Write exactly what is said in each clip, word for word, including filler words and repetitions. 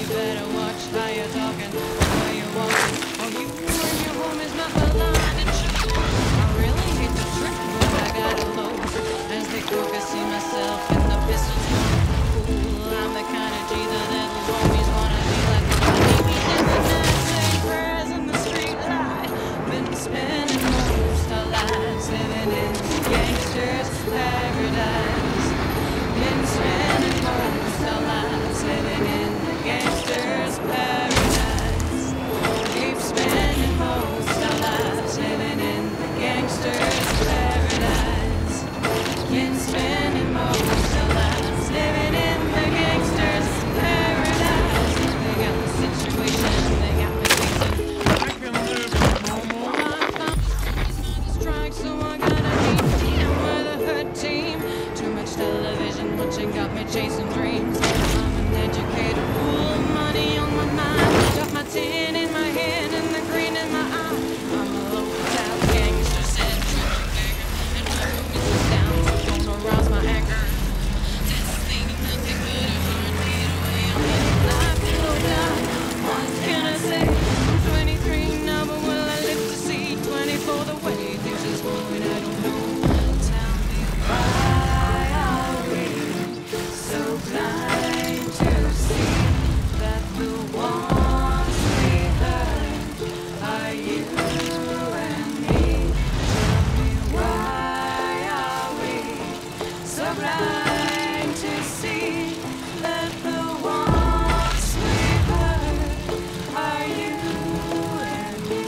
You better watch how you're talking, where you're walking. Oh, you and your home is not the line and show. I really hate to trick, but I gotta load. As they cook, I see myself in the pistol smoke. Fool, I'm the kind of G that that'll always wanna be like my babies in the night, saying prayers in the street light. Been spending most our lives living in gangsters' paradise. Been spending most our lives living in the gangsters' paradise. Keep spending most our lives living in the gangsters' paradise. Been spending most our lives living in the gangsters' paradise. They got the situation, they got me thinking I can live no more life. I'm strike, so I gotta be damn with a hurt team. Too much television watching got me chasing dreams. I'm an educated fool, money on my mind. Got my tin in my hand and the green in my eye. I'm a local town gangster, said triple beggar. And my homies is down, so don't arouse my anger. This thing is nothing but a heartbeat away. I'm living life no doubt. What can I say? I'm twenty-three now, but will I live to see twenty-four? The way things is going, I don't know. Tell me why are we so blind to see that the ones we hurt are you and me? Tell me why are we so blind to see that the ones we hurt are you and me?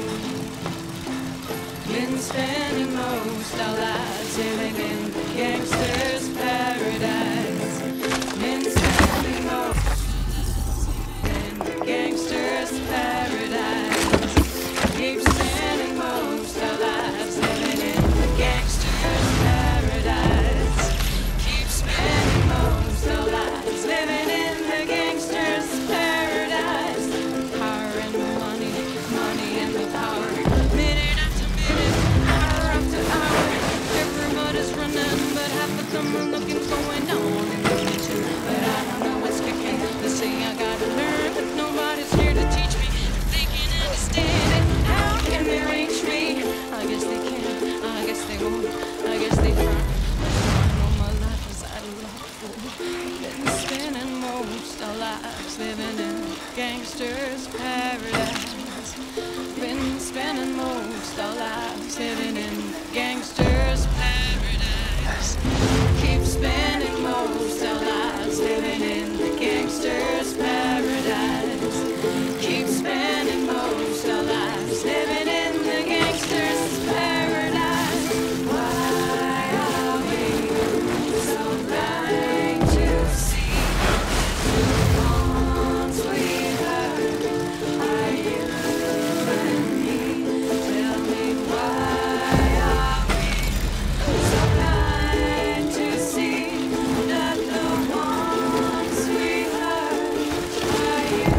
Been spending most our lives living in the gangsters' paradise. Been spending most in the gangsters' paradise. Keep spending most our lives living in the gangsters' paradise. Keep spending most our lives living in the gangsters' paradise. Power and money, money and the power. Minute after minute, hour after hour. Everybody's running, but half of them are looking for an on and me too. But I don't know what's kicking. They say I gotta learn, but nobody's here to teach me. If they can understand it, how can they reach me? I guess they can, I guess they won't, I guess they try. That's why I know my life is out of luck. Been spending most our lives living in gangsters' paradise. Been spending most our lives living in gangsters' paradise. Keep spending most our lives living in the gangsters' paradise. Keep spending most our lives living in the gangsters' paradise. Why are we so blind to see the ones we hurt are you and me? Tell me why are we so blind to see that the ones we hurt are you?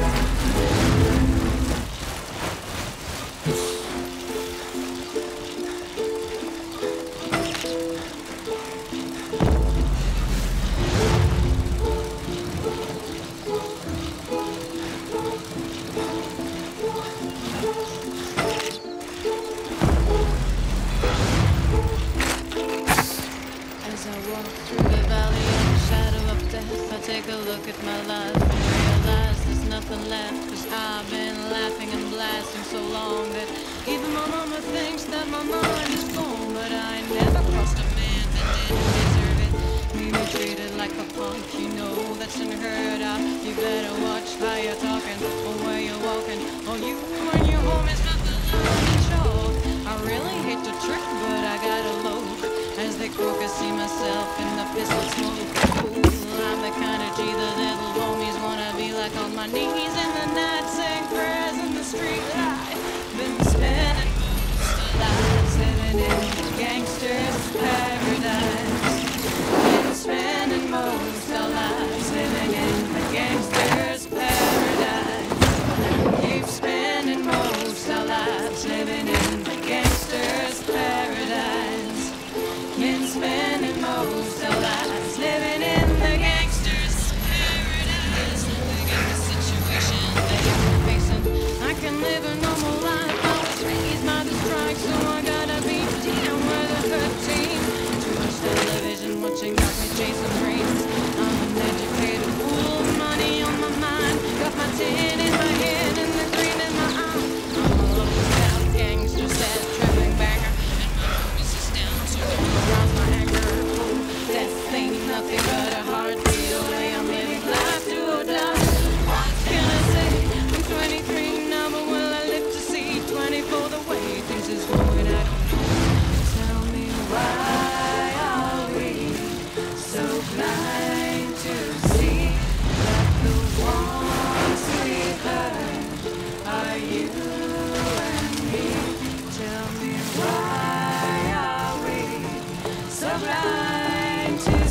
As I walk through the valley in the shadow of death, I take a look at my life and realize there's nothing left. Cause I've been laughing and blasting so long that even my mama thinks that my mind is gone. But I never crossed a man that didn't deserve it. Me be treated like a punk, you know that's unheard of. You better watch how you're talking or where you're walking. Or you and your home is not the line and show. I really hate to trick, but I gotta load. As they croak, I see myself in the pistol smoke. Ooh, I'm the kind of G the little homies wanna be like on my knees in the night, saying prayers in the street light. Been spending most of lives living in gangsters' paradise. Been spending most of lives living in the gangsters' paradise. Keep spending most of lives living in the gangsters' paradise. Been spending most of lives living in the gangsters' paradise. They got the situation. chasing dreams. I'm an educated fool, money on my mind. Got my tin in my head and the green in my eye. I'm a low-down gangster, sad traveling banger. And my focus is down to arouse my anger. Fool, death ain't nothing but a heartbeat away. I'm living life to a die. What can I say? I'm twenty-three now, but will I live to see twenty-four? The way things is going, I don't know. Tell me why are we so blind to see that the ones we hurt are you and me? Tell me why are we so blind to